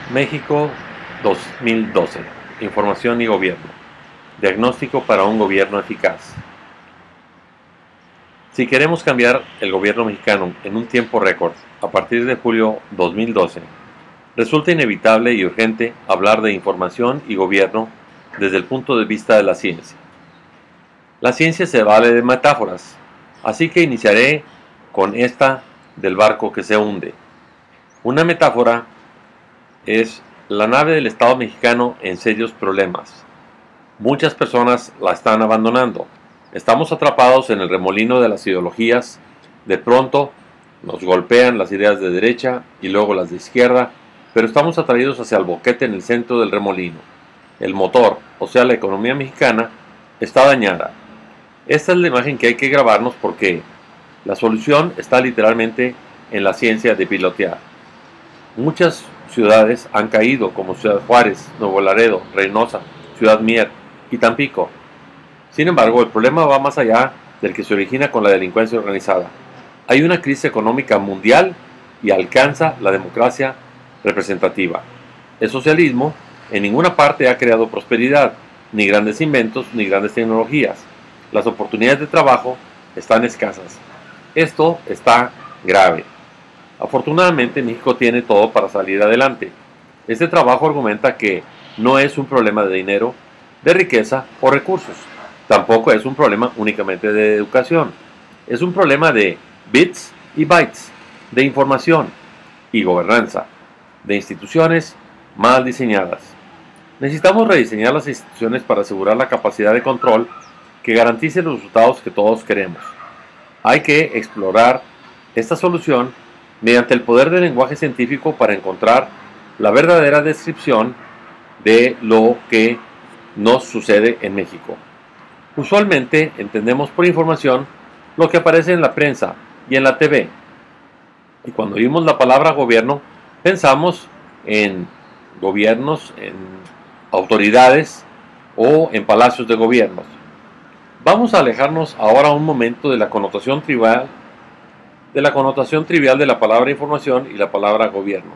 México 2012. Información y gobierno. Diagnóstico para un gobierno eficaz. Si queremos cambiar el gobierno mexicano en un tiempo récord a partir de julio 2012, resulta inevitable y urgente hablar de información y gobierno desde el punto de vista de la ciencia. La ciencia se vale de metáforas, así que iniciaré con esta del barco que se hunde. Una metáfora es la nave del Estado mexicano en serios problemas. Muchas personas la están abandonando. Estamos atrapados en el remolino de las ideologías. De pronto nos golpean las ideas de derecha y luego las de izquierda, pero estamos atraídos hacia el boquete en el centro del remolino. El motor, o sea la economía mexicana, está dañada. Esta es la imagen que hay que grabarnos porque la solución está literalmente en la ciencia de pilotear. Muchas ciudades han caído, como Ciudad Juárez, Nuevo Laredo, Reynosa, Ciudad Mier y Tampico. Sin embargo, el problema va más allá del que se origina con la delincuencia organizada. Hay una crisis económica mundial y alcanza la democracia representativa. El socialismo en ninguna parte ha creado prosperidad, ni grandes inventos, ni grandes tecnologías. Las oportunidades de trabajo están escasas. Esto está grave. Afortunadamente, México tiene todo para salir adelante. Este trabajo argumenta que no es un problema de dinero, de riqueza o recursos. Tampoco es un problema únicamente de educación. Es un problema de bits y bytes, de información y gobernanza, de instituciones mal diseñadas. Necesitamos rediseñar las instituciones para asegurar la capacidad de control que garantice los resultados que todos queremos. Hay que explorar esta solución mediante el poder del lenguaje científico para encontrar la verdadera descripción de lo que nos sucede en México. Usualmente entendemos por información lo que aparece en la prensa y en la TV. Y cuando oímos la palabra gobierno, pensamos en gobiernos, en autoridades o en palacios de gobiernos. Vamos a alejarnos ahora un momento de la connotación trivial de la palabra información y la palabra gobierno.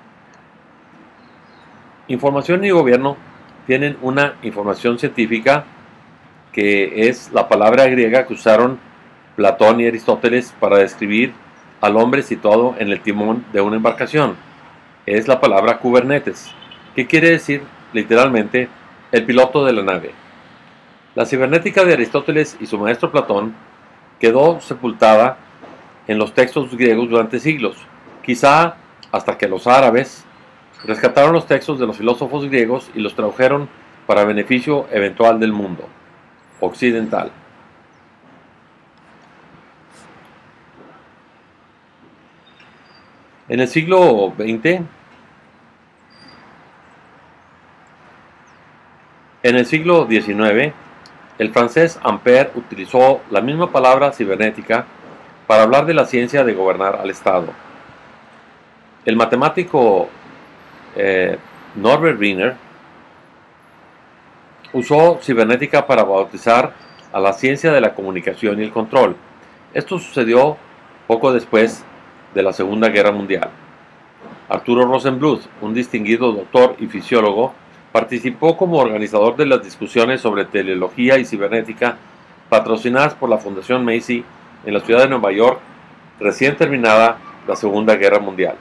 Información y gobierno tienen una información científica que es la palabra griega que usaron Platón y Aristóteles para describir al hombre situado en el timón de una embarcación. Es la palabra kubernetes, que quiere decir literalmente el piloto de la nave. La cibernética de Aristóteles y su maestro Platón quedó sepultada en los textos griegos durante siglos, quizá hasta que los árabes rescataron los textos de los filósofos griegos y los tradujeron para beneficio eventual del mundo occidental. En el siglo XIX, el francés Ampère utilizó la misma palabra cibernética para hablar de la ciencia de gobernar al Estado. El matemático Norbert Wiener usó cibernética para bautizar a la ciencia de la comunicación y el control. Esto sucedió poco después de la Segunda Guerra Mundial. Arturo Rosenbluth, un distinguido doctor y fisiólogo, participó como organizador de las discusiones sobre teleología y cibernética patrocinadas por la Fundación Macy en la ciudad de Nueva York, recién terminada la Segunda Guerra Mundial.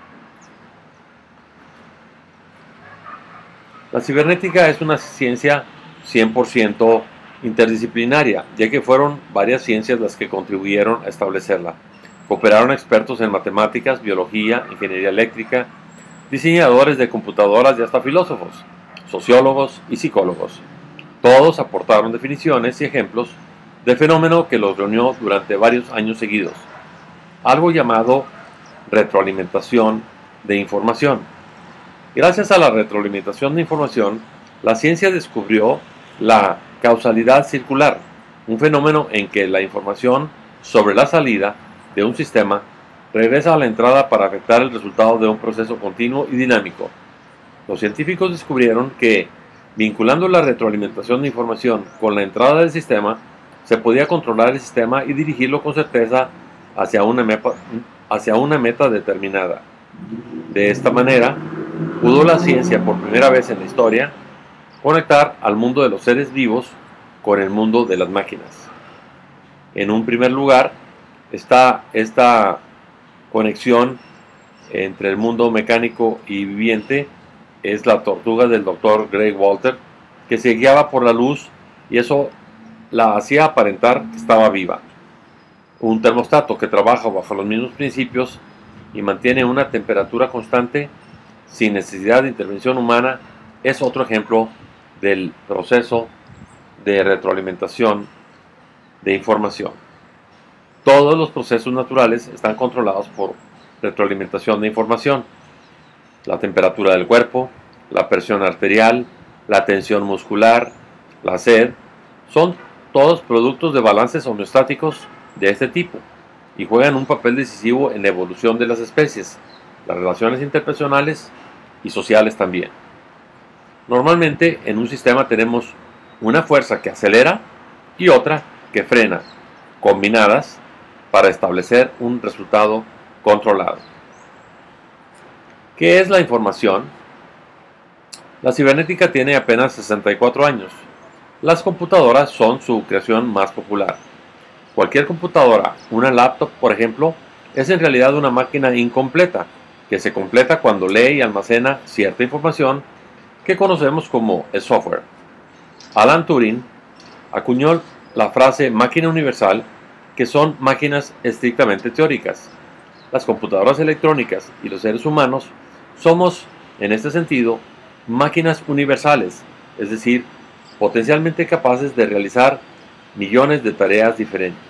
La cibernética es una ciencia 100% interdisciplinaria, ya que fueron varias ciencias las que contribuyeron a establecerla. Cooperaron expertos en matemáticas, biología, ingeniería eléctrica, diseñadores de computadoras y hasta filósofos, sociólogos y psicólogos. Todos aportaron definiciones y ejemplos de fenómeno que los reunió durante varios años seguidos, algo llamado retroalimentación de información. Gracias a la retroalimentación de información, la ciencia descubrió la causalidad circular, un fenómeno en que la información sobre la salida de un sistema regresa a la entrada para afectar el resultado de un proceso continuo y dinámico. Los científicos descubrieron que, vinculando la retroalimentación de información con la entrada del sistema, se podía controlar el sistema y dirigirlo con certeza hacia una meta determinada. De esta manera, pudo la ciencia por primera vez en la historia conectar al mundo de los seres vivos con el mundo de las máquinas. En un primer lugar está esta conexión entre el mundo mecánico y viviente, es la tortuga del Dr. Greg Walter, que se guiaba por la luz y eso la hacía aparentar que estaba viva. Un termostato que trabaja bajo los mismos principios y mantiene una temperatura constante sin necesidad de intervención humana es otro ejemplo del proceso de retroalimentación de información. Todos los procesos naturales están controlados por retroalimentación de información. La temperatura del cuerpo, la presión arterial, la tensión muscular, la sed, son todos productos de balances homeostáticos de este tipo y juegan un papel decisivo en la evolución de las especies, las relaciones interpersonales y sociales también. Normalmente en un sistema tenemos una fuerza que acelera y otra que frena, combinadas para establecer un resultado controlado. ¿Qué es la información? La cibernética tiene apenas 64 años. Las computadoras son su creación más popular. Cualquier computadora, una laptop por ejemplo, es en realidad una máquina incompleta, que se completa cuando lee y almacena cierta información que conocemos como el software. Alan Turing acuñó la frase máquina universal, que son máquinas estrictamente teóricas. Las computadoras electrónicas y los seres humanos somos, en este sentido, máquinas universales, es decir, potencialmente capaces de realizar millones de tareas diferentes.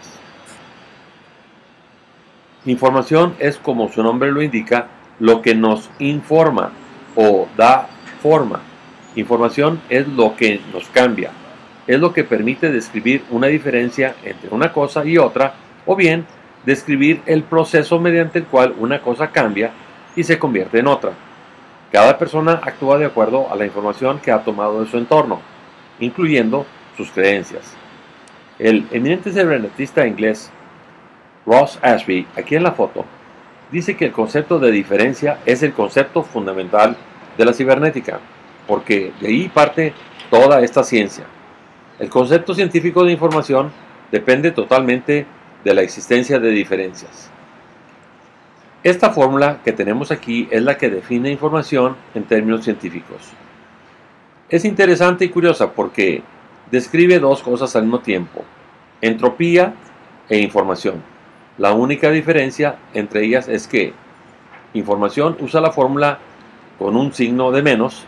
Información es, como su nombre lo indica, lo que nos informa o da forma. Información es lo que nos cambia, es lo que permite describir una diferencia entre una cosa y otra, o bien describir el proceso mediante el cual una cosa cambia y se convierte en otra. Cada persona actúa de acuerdo a la información que ha tomado de su entorno, incluyendo sus creencias. El eminente cibernetista inglés Ross Ashby, aquí en la foto, dice que el concepto de diferencia es el concepto fundamental de la cibernética, porque de ahí parte toda esta ciencia. El concepto científico de información depende totalmente de la existencia de diferencias. Esta fórmula que tenemos aquí es la que define información en términos científicos. Es interesante y curiosa porque describe dos cosas al mismo tiempo: entropía e información. La única diferencia entre ellas es que información usa la fórmula con un signo de menos,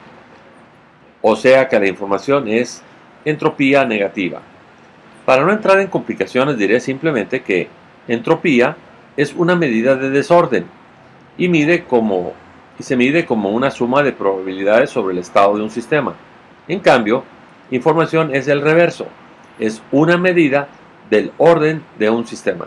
o sea que la información es entropía negativa. Para no entrar en complicaciones diré simplemente que entropía es una medida de desorden y se mide como una suma de probabilidades sobre el estado de un sistema. En cambio, información es el reverso, es una medida del orden de un sistema.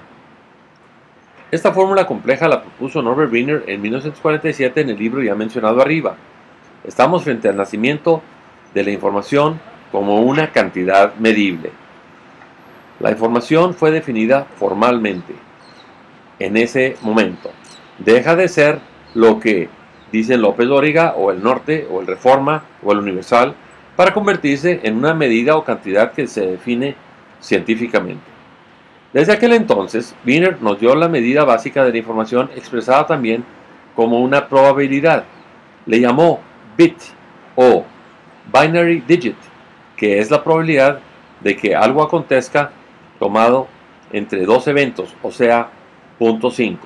Esta fórmula compleja la propuso Norbert Wiener en 1947 en el libro ya mencionado arriba. Estamos frente al nacimiento de la información como una cantidad medible. La información fue definida formalmente en ese momento. Deja de ser lo que dice López Dóriga o el Norte o el Reforma o el Universal para convertirse en una medida o cantidad que se define científicamente. Desde aquel entonces, Wiener nos dio la medida básica de la información expresada también como una probabilidad. Le llamó bit o binary digit, que es la probabilidad de que algo acontezca tomado entre dos eventos, o sea, 0.5.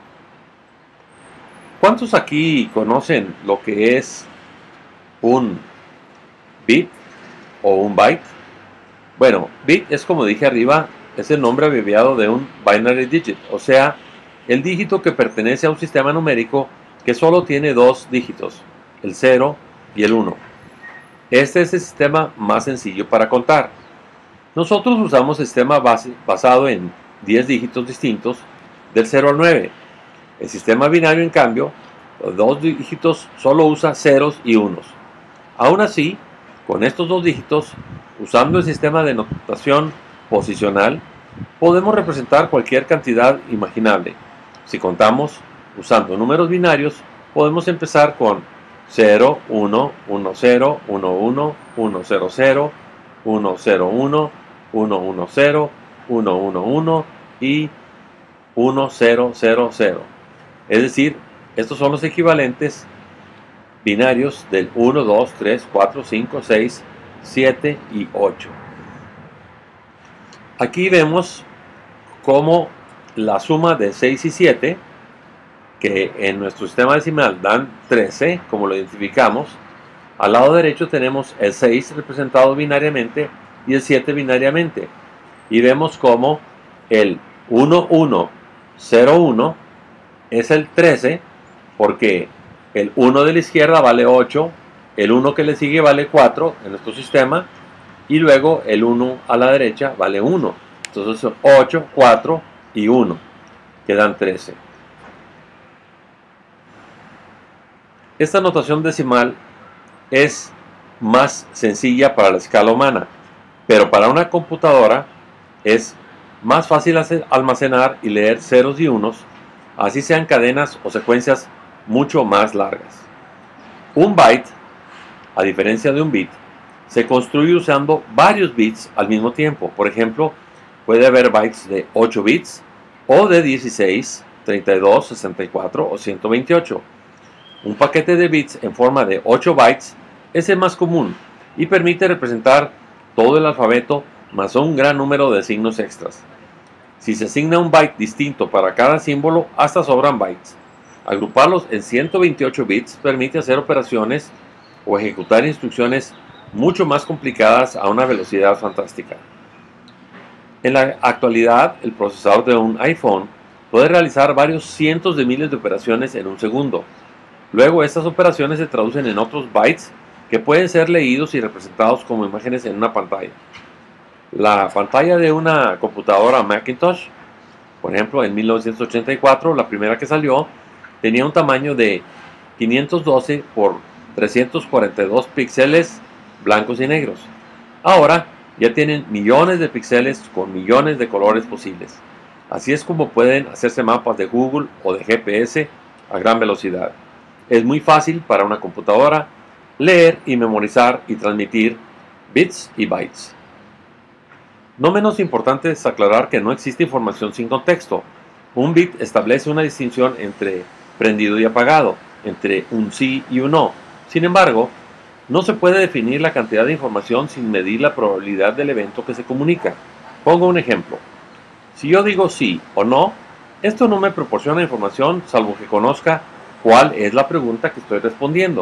¿Cuántos aquí conocen lo que es un bit o un byte? Bueno, bit es, como dije arriba, es el nombre abreviado de un binary digit, o sea, el dígito que pertenece a un sistema numérico que solo tiene dos dígitos, el 0 y el 1. Este es el sistema más sencillo para contar. Nosotros usamos sistema basado en 10 dígitos distintos del 0 al 9. El sistema binario, en cambio, los dos dígitos solo usa ceros y unos. Aún así, con estos dos dígitos, usando el sistema de notación posicional, podemos representar cualquier cantidad imaginable. Si contamos usando números binarios, podemos empezar con 0, 1, 1, 0, 1, 1, 1, 0, 0, 1, 0, 1, 1, 1, 0, 1, 1, 1 y 1, 0, 0, 0. Es decir, estos son los equivalentes binarios del 1, 2, 3, 4, 5, 6, 7 y 8. Aquí vemos cómo la suma de 6 y 7, que en nuestro sistema decimal dan 13, como lo identificamos, al lado derecho tenemos el 6 representado binariamente y el 7 binariamente. Y vemos cómo el 1, 1, 0, 1 es el 13, porque el 1 de la izquierda vale 8, el 1 que le sigue vale 4 en nuestro sistema, y luego el 1 a la derecha vale 1. Entonces son 8, 4 y 1, que dan 13. Esta notación decimal es más sencilla para la escala humana, pero para una computadora es más fácil almacenar y leer ceros y unos, así sean cadenas o secuencias mucho más largas. Un byte, a diferencia de un bit, se construye usando varios bits al mismo tiempo. Por ejemplo, puede haber bytes de 8 bits o de 16, 32, 64 o 128. Un paquete de bits en forma de 8 bytes es el más común y permite representar todo el alfabeto más un gran número de signos extras. Si se asigna un byte distinto para cada símbolo, hasta sobran bytes. Agruparlos en 128 bits permite hacer operaciones o ejecutar instrucciones mucho más complicadas a una velocidad fantástica. En la actualidad, el procesador de un iPhone puede realizar varios cientos de miles de operaciones en un segundo. Luego, estas operaciones se traducen en otros bytes que pueden ser leídos y representados como imágenes en una pantalla. La pantalla de una computadora Macintosh, por ejemplo, en 1984, la primera que salió, tenía un tamaño de 512 por 342 píxeles blancos y negros. Ahora ya tienen millones de píxeles con millones de colores posibles. Así es como pueden hacerse mapas de Google o de GPS a gran velocidad. Es muy fácil para una computadora leer y memorizar y transmitir bits y bytes. No menos importante es aclarar que no existe información sin contexto. Un bit establece una distinción entre prendido y apagado, entre un sí y un no. Sin embargo, no se puede definir la cantidad de información sin medir la probabilidad del evento que se comunica. Pongo un ejemplo. Si yo digo sí o no, esto no me proporciona información salvo que conozca cuál es la pregunta que estoy respondiendo.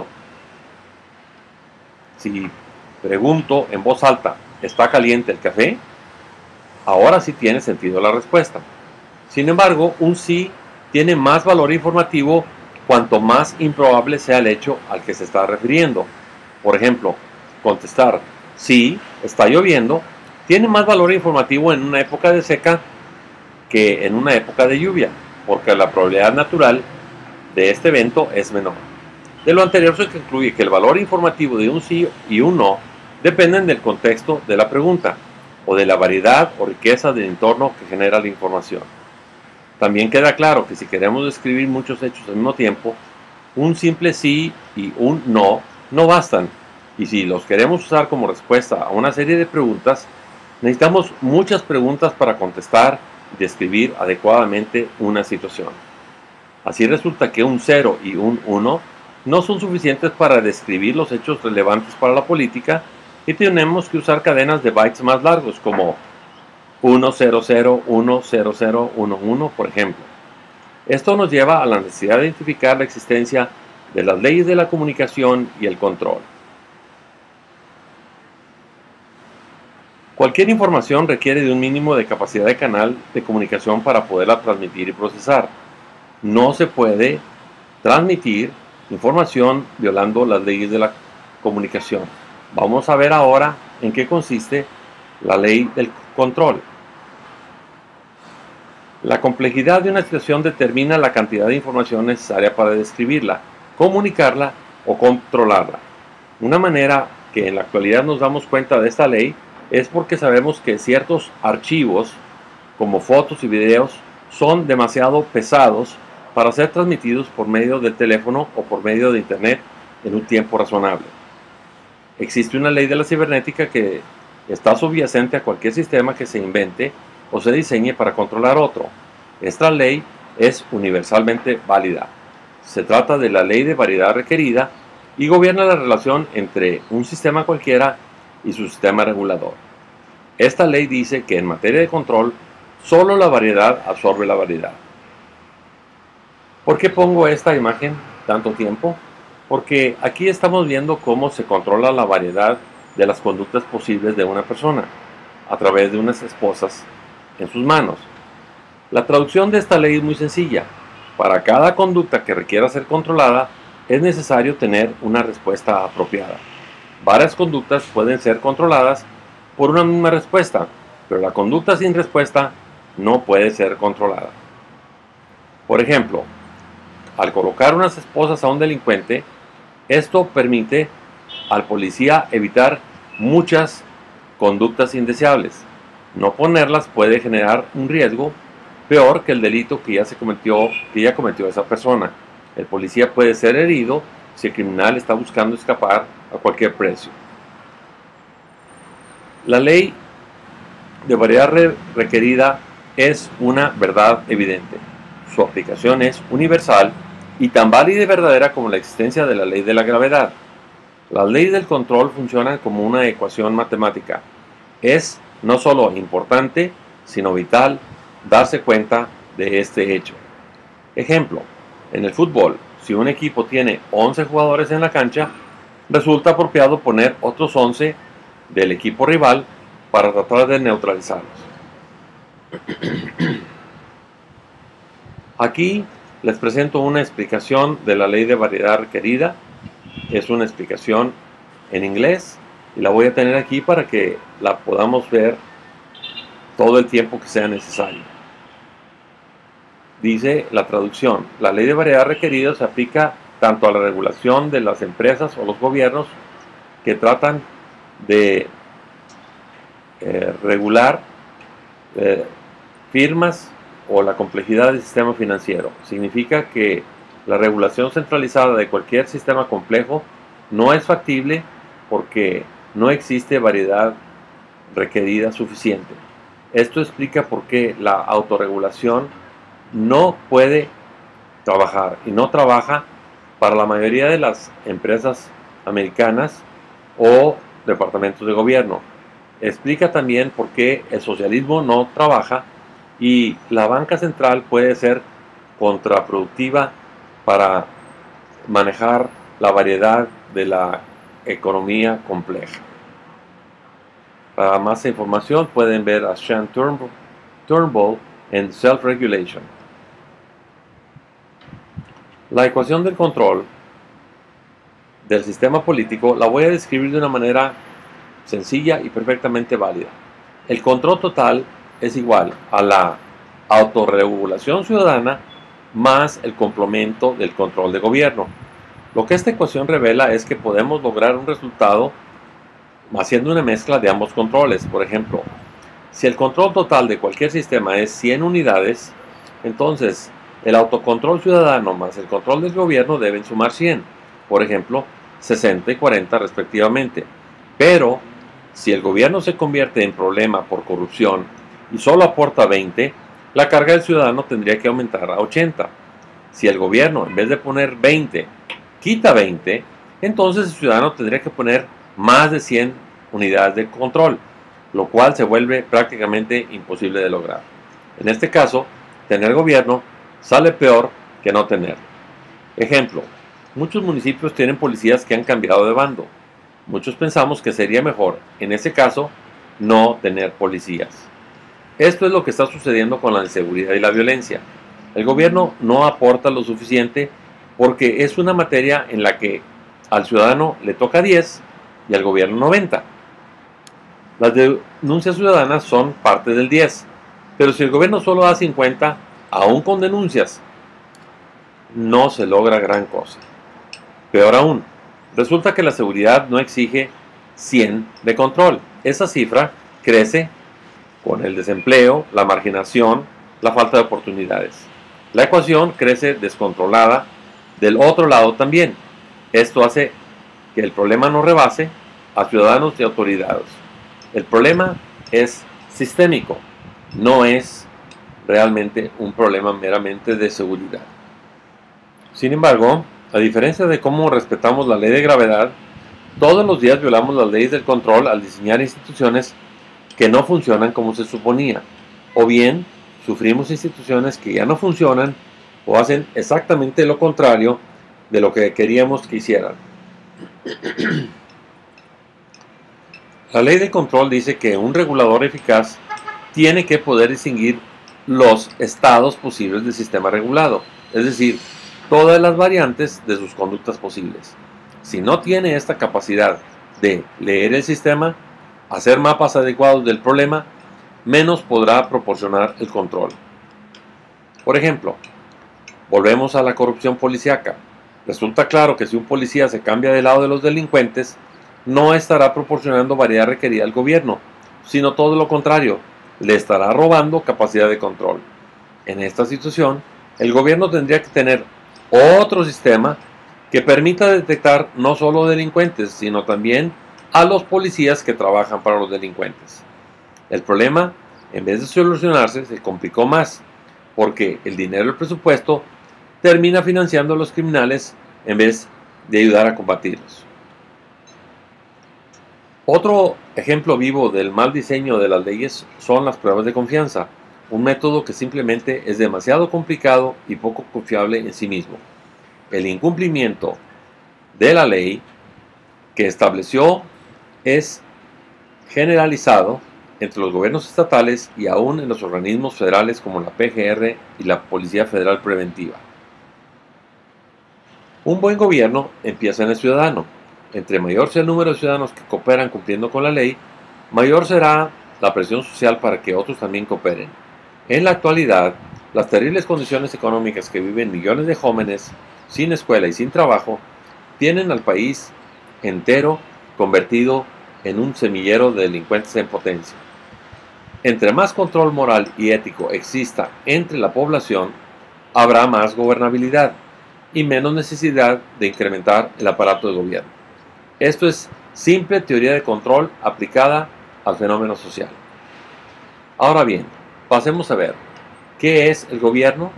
Si pregunto en voz alta, ¿está caliente el café?, ahora sí tiene sentido la respuesta. Sin embargo, un sí tiene más valor informativo cuanto más improbable sea el hecho al que se está refiriendo. Por ejemplo, contestar sí, está lloviendo, tiene más valor informativo en una época de seca que en una época de lluvia, porque la probabilidad natural de este evento es menor. De lo anterior se concluye que el valor informativo de un sí y un no dependen del contexto de la pregunta o de la variedad o riqueza del entorno que genera la información. También queda claro que si queremos describir muchos hechos al mismo tiempo, un simple sí y un no no bastan, y si los queremos usar como respuesta a una serie de preguntas, necesitamos muchas preguntas para contestar y describir adecuadamente una situación. Así resulta que un 0 y un 1 no son suficientes para describir los hechos relevantes para la política, y tenemos que usar cadenas de bytes más largos como 100, 100, 11, por ejemplo. Esto nos lleva a la necesidad de identificar la existencia de las leyes de la comunicación y el control. Cualquier información requiere de un mínimo de capacidad de canal de comunicación para poderla transmitir y procesar. No se puede transmitir información violando las leyes de la comunicación. Vamos a ver ahora en qué consiste la ley del control. La complejidad de una situación determina la cantidad de información necesaria para describirla, comunicarla o controlarla. Una manera que en la actualidad nos damos cuenta de esta ley es porque sabemos que ciertos archivos, como fotos y videos, son demasiado pesados para ser transmitidos por medio del teléfono o por medio de internet en un tiempo razonable. Existe una ley de la cibernética que está subyacente a cualquier sistema que se invente o se diseñe para controlar otro. Esta ley es universalmente válida. Se trata de la ley de variedad requerida y gobierna la relación entre un sistema cualquiera y su sistema regulador. Esta ley dice que en materia de control, solo la variedad absorbe la variedad. ¿Por qué pongo esta imagen tanto tiempo? Porque aquí estamos viendo cómo se controla la variedad de las conductas posibles de una persona a través de unas esposas en sus manos. La traducción de esta ley es muy sencilla. Para cada conducta que requiera ser controlada, es necesario tener una respuesta apropiada. Varias conductas pueden ser controladas por una misma respuesta, pero la conducta sin respuesta no puede ser controlada. Por ejemplo, al colocar unas esposas a un delincuente, esto permite al policía evitar muchas conductas indeseables. No ponerlas puede generar un riesgo peor que el delito que ya cometió esa persona. El policía puede ser herido si el criminal está buscando escapar a cualquier precio. La ley de variedad requerida es una verdad evidente. Su aplicación es universal y tan válida y verdadera como la existencia de la ley de la gravedad. Las leyes del control funcionan como una ecuación matemática. Es no solo importante, sino vital darse cuenta de este hecho. Ejemplo, en el fútbol, si un equipo tiene 11 jugadores en la cancha, resulta apropiado poner otros 11 del equipo rival para tratar de neutralizarlos. Aquí les presento una explicación de la ley de variedad requerida. Es una explicación en inglés y la voy a tener aquí para que la podamos ver todo el tiempo que sea necesario. Dice la traducción: la ley de variedad requerida se aplica tanto a la regulación de las empresas o los gobiernos que tratan de regular firmas o la complejidad del sistema financiero. Significa que la regulación centralizada de cualquier sistema complejo no es factible porque no existe variedad requerida suficiente. Esto explica por qué la autorregulación no puede trabajar y no trabaja para la mayoría de las empresas americanas o departamentos de gobierno. Explica también por qué el socialismo no trabaja y la banca central puede ser contraproductiva para manejar la variedad de la economía compleja. Para más información pueden ver a Sean Turnbull en Self-Regulation. La ecuación del control del sistema político la voy a describir de una manera sencilla y perfectamente válida. El control total es igual a la autorregulación ciudadana más el complemento del control de gobierno. Lo que esta ecuación revela es que podemos lograr un resultado haciendo una mezcla de ambos controles. Por ejemplo, si el control total de cualquier sistema es 100 unidades, entonces el autocontrol ciudadano más el control del gobierno deben sumar 100. Por ejemplo, 60 y 40 respectivamente. Pero si el gobierno se convierte en problema por corrupción y solo aporta 20, la carga del ciudadano tendría que aumentar a 80. Si el gobierno, en vez de poner 20, quita 20, entonces el ciudadano tendría que poner más de 100 unidades de control, lo cual se vuelve prácticamente imposible de lograr. En este caso, tener gobierno sale peor que no tener. Ejemplo, muchos municipios tienen policías que han cambiado de bando. Muchos pensamos que sería mejor, en ese caso, no tener policías. Esto es lo que está sucediendo con la inseguridad y la violencia. El gobierno no aporta lo suficiente porque es una materia en la que al ciudadano le toca 10 y al gobierno 90. Las denuncias ciudadanas son parte del 10, pero si el gobierno solo da 50, aún con denuncias, no se logra gran cosa. Peor aún, resulta que la seguridad no exige 100 de control. Esa cifra crece con el desempleo, la marginación, la falta de oportunidades. La ecuación crece descontrolada del otro lado también. Esto hace que el problema no rebase a ciudadanos y autoridades. El problema es sistémico, no es realmente un problema meramente de seguridad. Sin embargo, a diferencia de cómo respetamos la ley de gravedad, todos los días violamos las leyes del control al diseñar instituciones que no funcionan como se suponía, o bien sufrimos instituciones que ya no funcionan o hacen exactamente lo contrario de lo que queríamos que hicieran. La ley de control dice que un regulador eficaz tiene que poder distinguir los estados posibles del sistema regulado, es decir, todas las variantes de sus conductas posibles. Si no tiene esta capacidad de leer el sistema, hacer mapas adecuados del problema, menos podrá proporcionar el control. Por ejemplo, volvemos a la corrupción policíaca. Resulta claro que si un policía se cambia del lado de los delincuentes, no estará proporcionando variedad requerida al gobierno, sino todo lo contrario, le estará robando capacidad de control. En esta situación, el gobierno tendría que tener otro sistema que permita detectar no solo delincuentes, sino también a los policías que trabajan para los delincuentes. El problema, en vez de solucionarse, se complicó más, porque el dinero del presupuesto termina financiando a los criminales en vez de ayudar a combatirlos. Otro ejemplo vivo del mal diseño de las leyes son las pruebas de confianza, un método que simplemente es demasiado complicado y poco confiable en sí mismo. El incumplimiento de la ley que estableció es generalizado entre los gobiernos estatales y aún en los organismos federales como la PGR y la Policía Federal Preventiva. Un buen gobierno empieza en el ciudadano. Entre mayor sea el número de ciudadanos que cooperan cumpliendo con la ley, mayor será la presión social para que otros también cooperen. En la actualidad, las terribles condiciones económicas que viven millones de jóvenes sin escuela y sin trabajo tienen al país entero convertido en un semillero de delincuentes en potencia. Entre más control moral y ético exista entre la población, habrá más gobernabilidad y menos necesidad de incrementar el aparato de gobierno. Esto es simple teoría de control aplicada al fenómeno social. Ahora bien, pasemos a ver, ¿qué es el gobierno?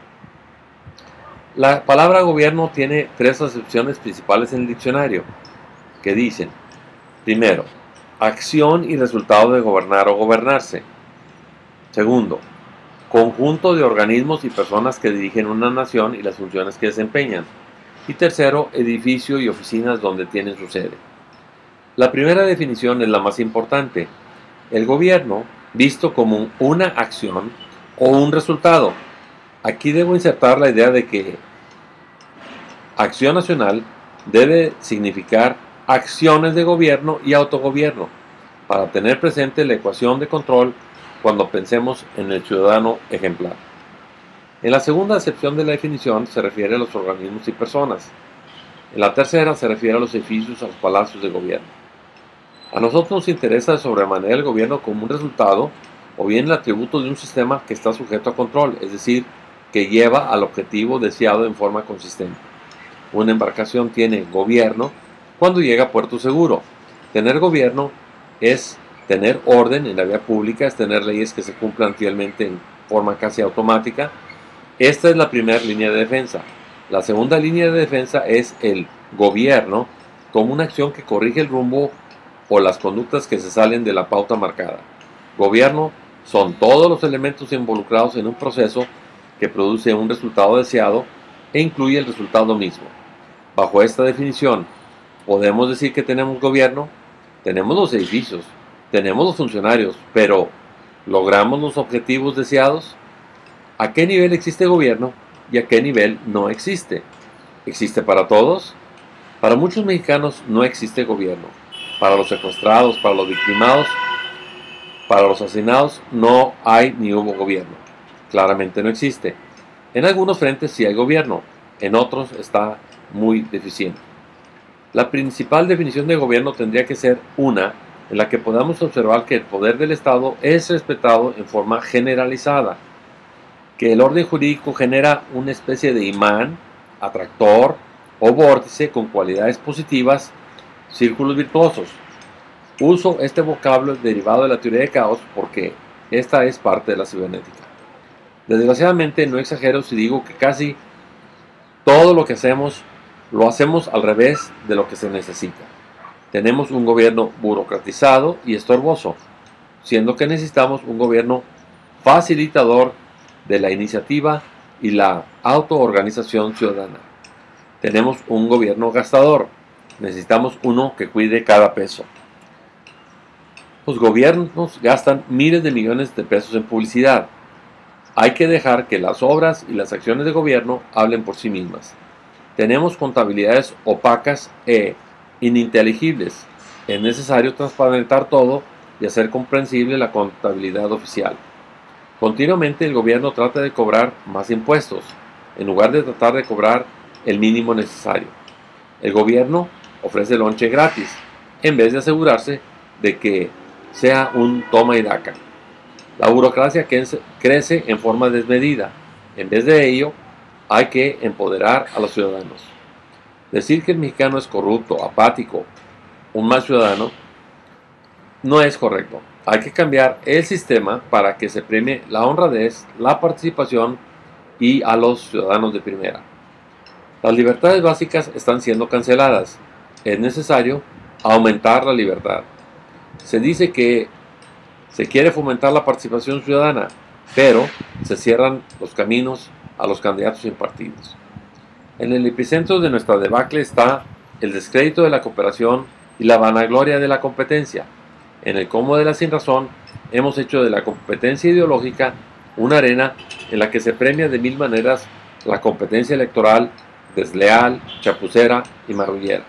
La palabra gobierno tiene tres acepciones principales en el diccionario, que dicen, primero, acción y resultado de gobernar o gobernarse. Segundo, conjunto de organismos y personas que dirigen una nación y las funciones que desempeñan. Y tercero, edificio y oficinas donde tienen su sede. La primera definición es la más importante. El gobierno, visto como una acción o un resultado. Aquí debo insertar la idea de que acción nacional debe significar acciones de gobierno y autogobierno, para tener presente la ecuación de control cuando pensemos en el ciudadano ejemplar. En la segunda acepción de la definición se refiere a los organismos y personas. En la tercera se refiere a los edificios, a los palacios de gobierno. A nosotros nos interesa de sobremanera el gobierno como un resultado o bien el atributo de un sistema que está sujeto a control, es decir, que lleva al objetivo deseado en forma consistente. Una embarcación tiene gobierno cuando llega a puerto seguro. Tener gobierno es tener orden en la vía pública, es tener leyes que se cumplan fielmente en forma casi automática. Esta es la primera línea de defensa. La segunda línea de defensa es el gobierno como una acción que corrige el rumbo o las conductas que se salen de la pauta marcada. Gobierno son todos los elementos involucrados en un proceso que produce un resultado deseado e incluye el resultado mismo. Bajo esta definición, podemos decir que tenemos gobierno, tenemos los edificios, tenemos los funcionarios, pero ¿logramos los objetivos deseados? ¿A qué nivel existe gobierno y a qué nivel no existe? ¿Existe para todos? Para muchos mexicanos no existe gobierno. Para los secuestrados, para los victimados, para los asesinados no hay ni hubo gobierno. Claramente no existe. En algunos frentes sí hay gobierno, en otros está muy deficiente. La principal definición de gobierno tendría que ser una en la que podamos observar que el poder del Estado es respetado en forma generalizada, que el orden jurídico genera una especie de imán, atractor o vórtice con cualidades positivas, círculos virtuosos. Uso este vocablo derivado de la teoría de caos porque esta es parte de la cibernética. Desgraciadamente no exagero si digo que casi todo lo que hacemos lo hacemos al revés de lo que se necesita. Tenemos un gobierno burocratizado y estorboso, siendo que necesitamos un gobierno facilitador de la iniciativa y la autoorganización ciudadana. Tenemos un gobierno gastador, necesitamos uno que cuide cada peso. Los gobiernos gastan miles de millones de pesos en publicidad. Hay que dejar que las obras y las acciones de gobierno hablen por sí mismas. Tenemos contabilidades opacas e ininteligibles. Es necesario transparentar todo y hacer comprensible la contabilidad oficial. Continuamente el gobierno trata de cobrar más impuestos, en lugar de tratar de cobrar el mínimo necesario. El gobierno ofrece lonche gratis, en vez de asegurarse de que sea un toma y daca. La burocracia crece en forma desmedida. En vez de ello, hay que empoderar a los ciudadanos. Decir que el mexicano es corrupto, apático, un mal ciudadano, no es correcto. Hay que cambiar el sistema para que se premie la honradez, la participación y a los ciudadanos de primera. Las libertades básicas están siendo canceladas. Es necesario aumentar la libertad. Se dice que se quiere fomentar la participación ciudadana, pero se cierran los caminos a los candidatos sin partidos. En el epicentro de nuestra debacle está el descrédito de la cooperación y la vanagloria de la competencia. En el colmo de la sinrazón, hemos hecho de la competencia ideológica una arena en la que se premia de mil maneras la competencia electoral desleal, chapucera y marrullera.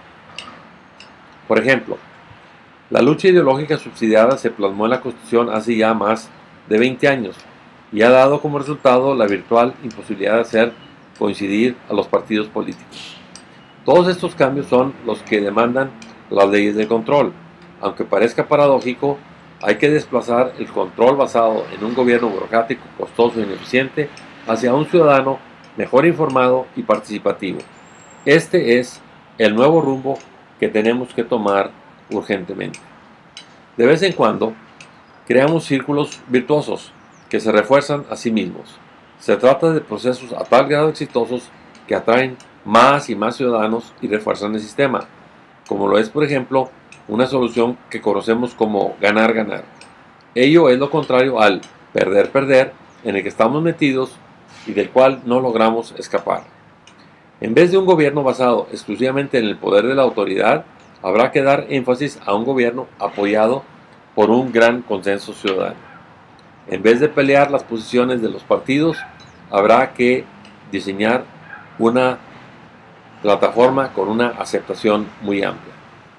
Por ejemplo, la lucha ideológica subsidiada se plasmó en la Constitución hace ya más de 20 años y ha dado como resultado la virtual imposibilidad de hacer coincidir a los partidos políticos. Todos estos cambios son los que demandan las leyes de control. Aunque parezca paradójico, hay que desplazar el control basado en un gobierno burocrático, costoso e ineficiente hacia un ciudadano mejor informado y participativo. Este es el nuevo rumbo que tenemos que tomar urgentemente. De vez en cuando, creamos círculos virtuosos que se refuerzan a sí mismos. Se trata de procesos a tal grado exitosos que atraen más y más ciudadanos y refuerzan el sistema, como lo es, por ejemplo, una solución que conocemos como ganar-ganar. Ello es lo contrario al perder-perder en el que estamos metidos y del cual no logramos escapar. En vez de un gobierno basado exclusivamente en el poder de la autoridad, habrá que dar énfasis a un gobierno apoyado por un gran consenso ciudadano. En vez de pelear las posiciones de los partidos, habrá que diseñar una plataforma con una aceptación muy amplia.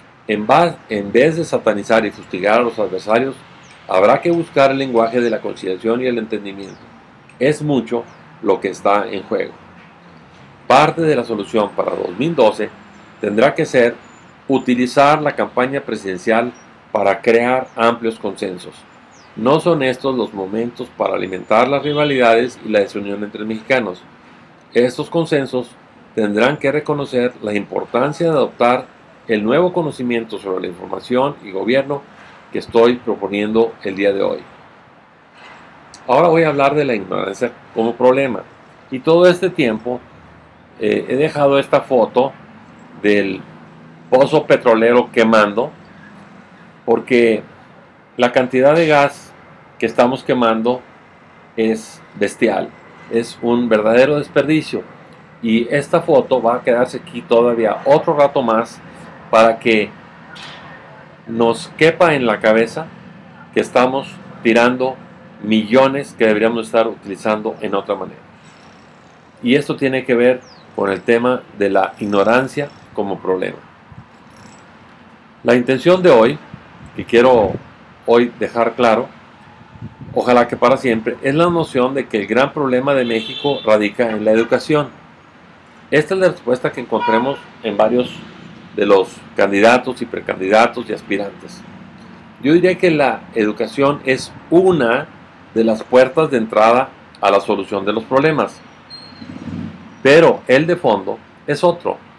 En vez de satanizar y fustigar a los adversarios, habrá que buscar el lenguaje de la conciliación y el entendimiento. Es mucho lo que está en juego. Parte de la solución para 2012 tendrá que ser utilizar la campaña presidencial para crear amplios consensos. No son estos los momentos para alimentar las rivalidades y la desunión entre mexicanos. Estos consensos tendrán que reconocer la importancia de adoptar el nuevo conocimiento sobre la información y gobierno que estoy proponiendo el día de hoy. Ahora voy a hablar de la ignorancia como problema. Y todo este tiempo he dejado esta foto del pozo petrolero quemando, porque la cantidad de gas que estamos quemando es bestial, es un verdadero desperdicio. Y esta foto va a quedarse aquí todavía otro rato más para que nos quepa en la cabeza que estamos tirando millones que deberíamos estar utilizando en otra manera. Y esto tiene que ver con el tema de la ignorancia como problema. La intención de hoy, que quiero hoy dejar claro, ojalá que para siempre, es la noción de que el gran problema de México radica en la educación. Esta es la respuesta que encontremos en varios de los candidatos y precandidatos y aspirantes. Yo diría que la educación es una de las puertas de entrada a la solución de los problemas, pero el de fondo es otro.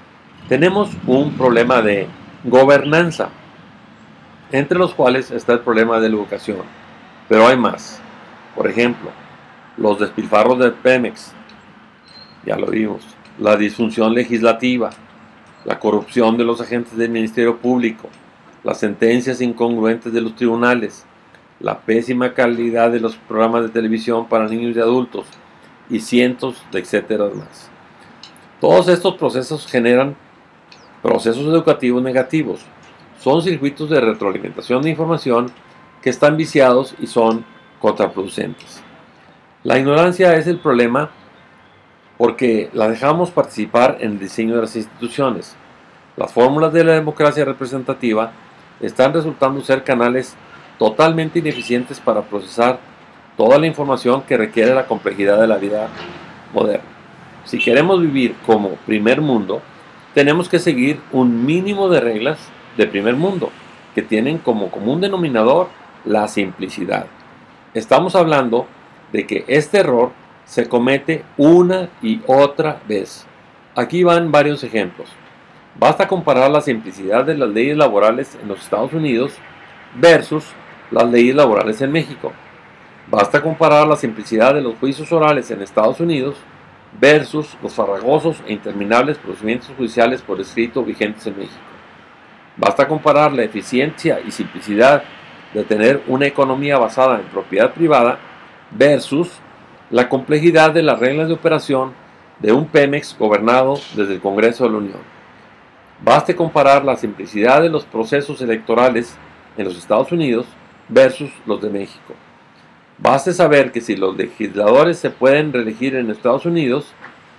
Tenemos un problema de gobernanza, entre los cuales está el problema de la educación, pero hay más. Por ejemplo, los despilfarros de Pemex, ya lo vimos, la disfunción legislativa, la corrupción de los agentes del Ministerio Público, las sentencias incongruentes de los tribunales, la pésima calidad de los programas de televisión para niños y adultos, y cientos de etcétera más. Todos estos procesos generan procesos educativos negativos. Son circuitos de retroalimentación de información que están viciados y son contraproducentes. La ignorancia es el problema porque la dejamos participar en el diseño de las instituciones. Las fórmulas de la democracia representativa están resultando ser canales totalmente ineficientes para procesar toda la información que requiere la complejidad de la vida moderna. Si queremos vivir como primer mundo, tenemos que seguir un mínimo de reglas de primer mundo, que tienen como común denominador la simplicidad. Estamos hablando de que este error se comete una y otra vez. Aquí van varios ejemplos. Basta comparar la simplicidad de las leyes laborales en los Estados Unidos versus las leyes laborales en México. Basta comparar la simplicidad de los juicios orales en Estados Unidos versus los farragosos e interminables procedimientos judiciales por escrito vigentes en México. Basta comparar la eficiencia y simplicidad de tener una economía basada en propiedad privada versus la complejidad de las reglas de operación de un Pemex gobernado desde el Congreso de la Unión. Baste comparar la simplicidad de los procesos electorales en los Estados Unidos versus los de México. Baste saber que si los legisladores se pueden reelegir en Estados Unidos,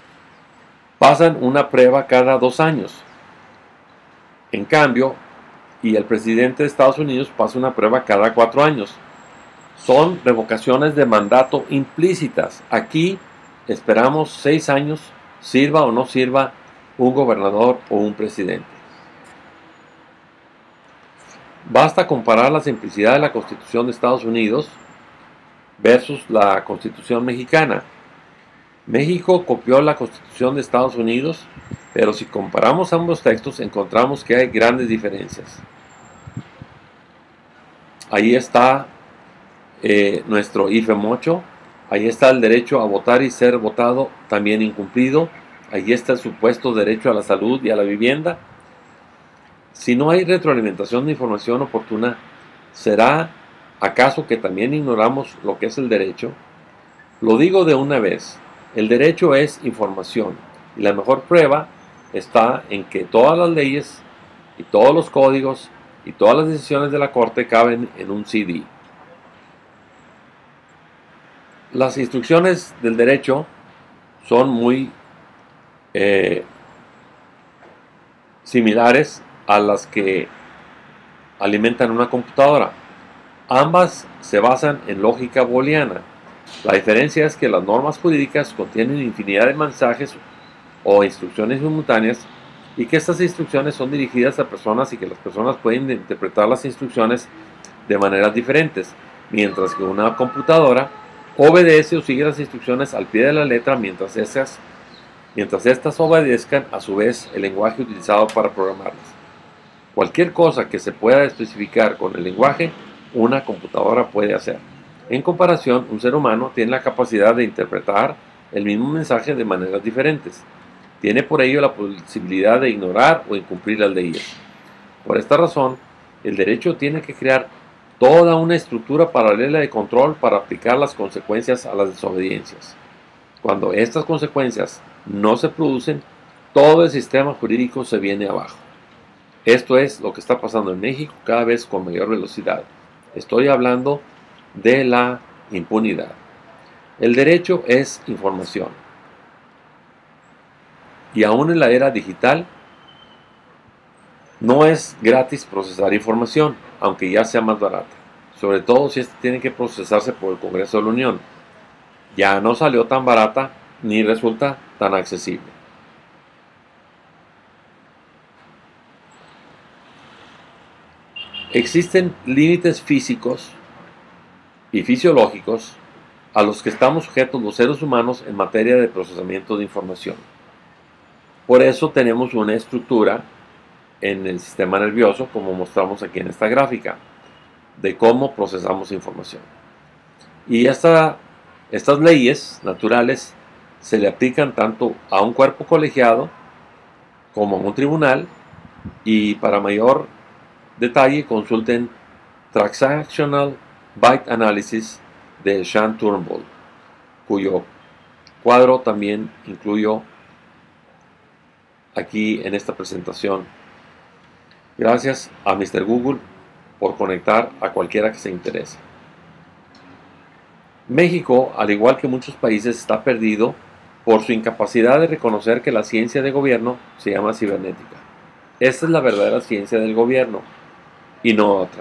pasan una prueba cada 2 años. En cambio, y el presidente de Estados Unidos pasa una prueba cada 4 años. Son revocaciones de mandato implícitas. Aquí esperamos 6 años, sirva o no sirva un gobernador o un presidente. Basta comparar la simplicidad de la Constitución de Estados Unidos versus la Constitución mexicana. México copió la Constitución de Estados Unidos, pero si comparamos ambos textos encontramos que hay grandes diferencias. Ahí está nuestro IFE mocho, ahí está el derecho a votar y ser votado también incumplido, ahí está el supuesto derecho a la salud y a la vivienda. Si no hay retroalimentación de información oportuna, ¿será acaso que también ignoramos lo que es el derecho? Lo digo de una vez, el derecho es información y la mejor prueba está en que todas las leyes y todos los códigos y todas las decisiones de la Corte caben en un CD. Las instrucciones del derecho son muy similares a las que alimentan una computadora. Ambas se basan en lógica booleana. La diferencia es que las normas jurídicas contienen infinidad de mensajes o instrucciones simultáneas y que estas instrucciones son dirigidas a personas y que las personas pueden interpretar las instrucciones de maneras diferentes, mientras que una computadora obedece o sigue las instrucciones al pie de la letra mientras estas obedezcan a su vez el lenguaje utilizado para programarlas. Cualquier cosa que se pueda especificar con el lenguaje, una computadora puede hacer. En comparación, un ser humano tiene la capacidad de interpretar el mismo mensaje de maneras diferentes. Tiene por ello la posibilidad de ignorar o incumplir las leyes. Por esta razón, el derecho tiene que crear toda una estructura paralela de control para aplicar las consecuencias a las desobediencias. Cuando estas consecuencias no se producen, todo el sistema jurídico se viene abajo. Esto es lo que está pasando en México cada vez con mayor velocidad. Estoy hablando de la impunidad. El derecho es información. Y aún en la era digital, no es gratis procesar información, aunque ya sea más barata. Sobre todo si esta tiene que procesarse por el Congreso de la Unión. Ya no salió tan barata ni resulta tan accesible. Existen límites físicos y fisiológicos a los que estamos sujetos los seres humanos en materia de procesamiento de información. Por eso tenemos una estructura en el sistema nervioso, como mostramos aquí en esta gráfica, de cómo procesamos información. Y estas leyes naturales se le aplican tanto a un cuerpo colegiado como a un tribunal, y para mayor detalle consulten Transactional Byte Analysis de Sean Turnbull, cuyo cuadro también incluyo aquí en esta presentación. Gracias a Mr. Google por conectar a cualquiera que se interese. México, al igual que muchos países, está perdido por su incapacidad de reconocer que la ciencia de gobierno se llama cibernética. Esta es la verdadera ciencia del gobierno y no otra.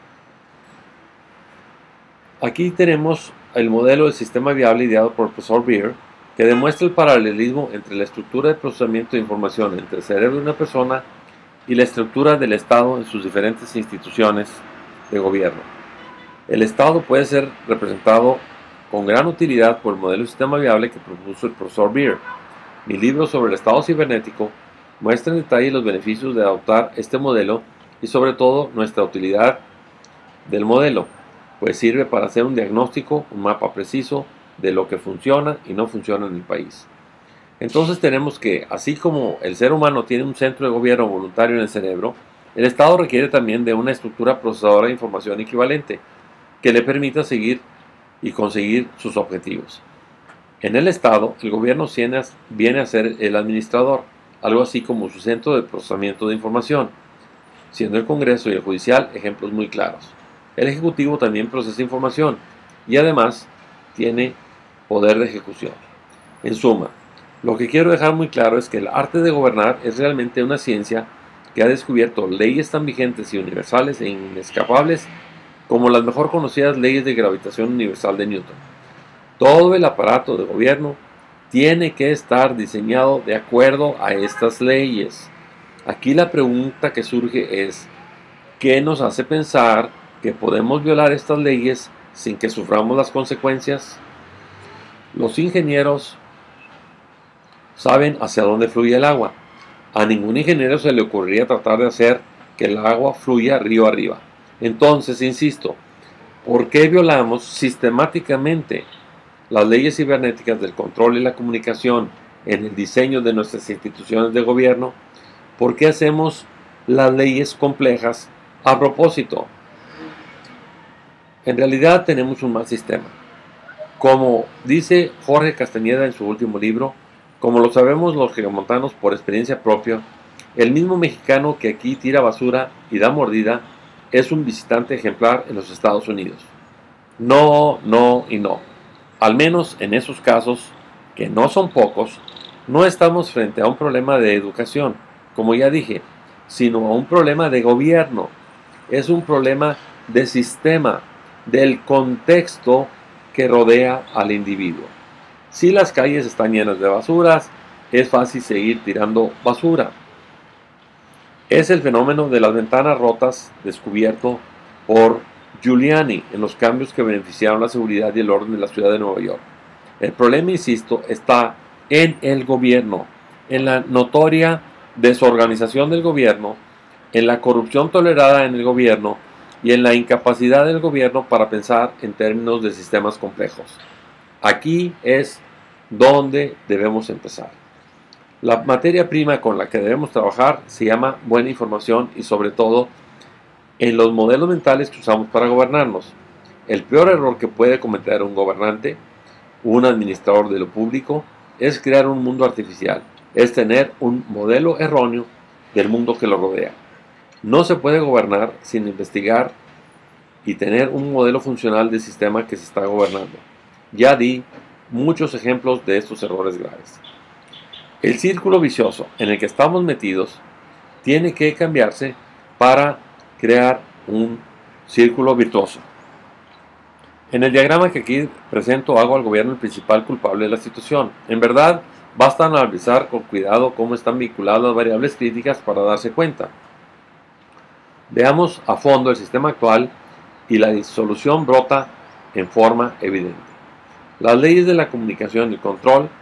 Aquí tenemos el modelo del sistema viable ideado por el profesor Beer, que demuestra el paralelismo entre la estructura de procesamiento de información entre el cerebro de una persona y la estructura del Estado en sus diferentes instituciones de gobierno. El Estado puede ser representado con gran utilidad por el modelo de sistema viable que propuso el profesor Beer. Mi libro sobre el Estado cibernético muestra en detalle los beneficios de adoptar este modelo y sobre todo nuestra utilidad del modelo, pues sirve para hacer un diagnóstico, un mapa preciso de lo que funciona y no funciona en el país. Entonces tenemos que, así como el ser humano tiene un centro de gobierno voluntario en el cerebro, el Estado requiere también de una estructura procesadora de información equivalente que le permita seguir y conseguir sus objetivos. En el Estado, el gobierno viene a ser el administrador, algo así como su centro de procesamiento de información, siendo el Congreso y el Judicial ejemplos muy claros. El Ejecutivo también procesa información y además tiene poder de ejecución. En suma, lo que quiero dejar muy claro es que el arte de gobernar es realmente una ciencia que ha descubierto leyes tan vigentes y universales e inescapables como las mejor conocidas leyes de gravitación universal de Newton. Todo el aparato de gobierno tiene que estar diseñado de acuerdo a estas leyes. Aquí la pregunta que surge es, ¿qué nos hace pensar que podemos violar estas leyes sin que suframos las consecuencias? Los ingenieros saben hacia dónde fluye el agua. A ningún ingeniero se le ocurriría tratar de hacer que el agua fluya río arriba. Entonces, insisto, ¿por qué violamos sistemáticamente las leyes cibernéticas del control y la comunicación en el diseño de nuestras instituciones de gobierno? ¿Por qué hacemos las leyes complejas a propósito? En realidad tenemos un mal sistema. Como dice Jorge Castañeda en su último libro, como lo sabemos los regiomontanos por experiencia propia, el mismo mexicano que aquí tira basura y da mordida es un visitante ejemplar en los Estados Unidos. No, no y no. Al menos en esos casos, que no son pocos, no estamos frente a un problema de educación, como ya dije, sino a un problema de gobierno. Es un problema de sistema, del contexto que rodea al individuo. Si las calles están llenas de basuras, es fácil seguir tirando basura. Es el fenómeno de las ventanas rotas descubierto por Giuliani en los cambios que beneficiaron la seguridad y el orden de la ciudad de Nueva York. El problema, insisto, está en el gobierno, en la notoria desorganización del gobierno, en la corrupción tolerada en el gobierno y en la incapacidad del gobierno para pensar en términos de sistemas complejos. Aquí es donde debemos empezar. La materia prima con la que debemos trabajar se llama buena información y sobre todo en los modelos mentales que usamos para gobernarnos. El peor error que puede cometer un gobernante, un administrador de lo público, es crear un mundo artificial, es tener un modelo erróneo del mundo que lo rodea. No se puede gobernar sin investigar y tener un modelo funcional del sistema que se está gobernando. Ya di muchos ejemplos de estos errores graves. El círculo vicioso en el que estamos metidos tiene que cambiarse para crear un círculo virtuoso. En el diagrama que aquí presento hago al gobierno el principal culpable de la situación. En verdad, basta analizar con cuidado cómo están vinculadas las variables críticas para darse cuenta. Veamos a fondo el sistema actual y la disolución brota en forma evidente. Las leyes de la comunicación y el control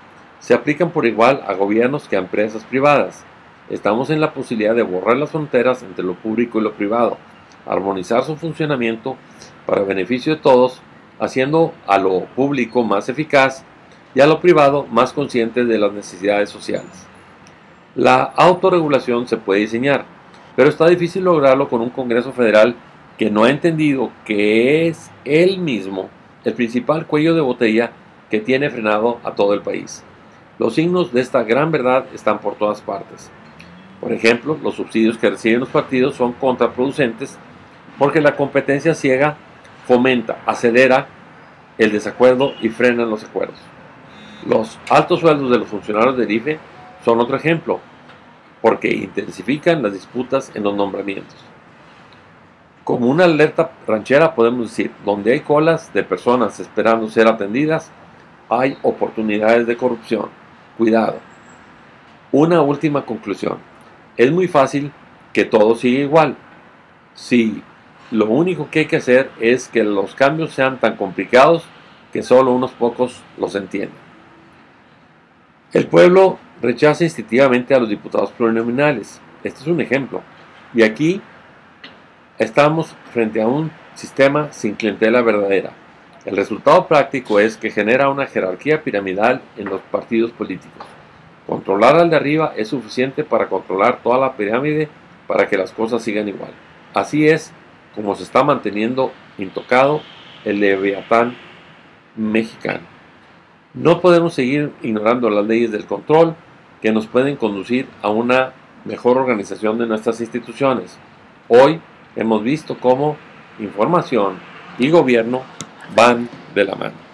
se aplican por igual a gobiernos que a empresas privadas. Estamos en la posibilidad de borrar las fronteras entre lo público y lo privado, armonizar su funcionamiento para beneficio de todos, haciendo a lo público más eficaz y a lo privado más consciente de las necesidades sociales. La autorregulación se puede diseñar, pero está difícil lograrlo con un Congreso Federal que no ha entendido que es él mismo el principal cuello de botella que tiene frenado a todo el país. Los signos de esta gran verdad están por todas partes. Por ejemplo, los subsidios que reciben los partidos son contraproducentes porque la competencia ciega fomenta, acelera el desacuerdo y frena los acuerdos. Los altos sueldos de los funcionarios del IFE son otro ejemplo, porque intensifican las disputas en los nombramientos. Como una alerta ranchera podemos decir, donde hay colas de personas esperando ser atendidas, hay oportunidades de corrupción. Cuidado. Una última conclusión. Es muy fácil que todo siga igual. Si lo único que hay que hacer es que los cambios sean tan complicados que solo unos pocos los entiendan. El pueblo rechaza instintivamente a los diputados plurinominales. Este es un ejemplo. Y aquí estamos frente a un sistema sin clientela verdadera. El resultado práctico es que genera una jerarquía piramidal en los partidos políticos. Controlar al de arriba es suficiente para controlar toda la pirámide para que las cosas sigan igual. Así es como se está manteniendo intocado el leviatán mexicano. No podemos seguir ignorando las leyes del control que nos pueden conducir a una mejor organización de nuestras instituciones. Hoy hemos visto cómo información y gobierno van de la mano.